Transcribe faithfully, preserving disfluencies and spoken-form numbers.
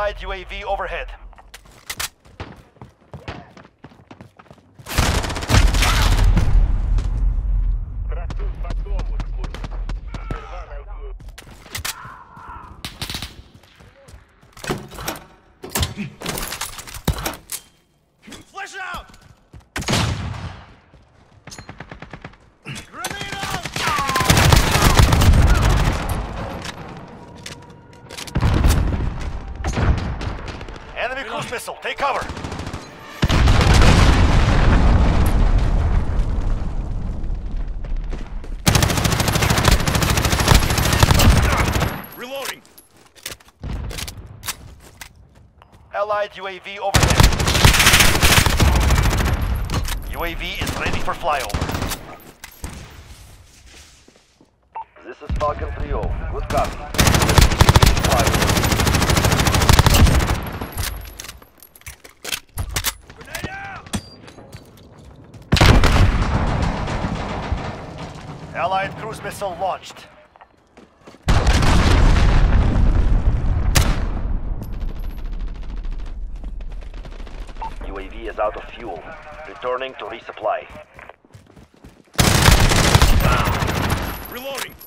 Allied U A V overhead. Flash out! Grenade out! Enemy cruise missile, take cover. Reloading! Allied U A V overhead. U A V is ready for flyover. This is Falcon three oh. Good copy. Flyover. Grenade out! Allied cruise missile launched. U A V is out of fuel. Returning to resupply. Reloading!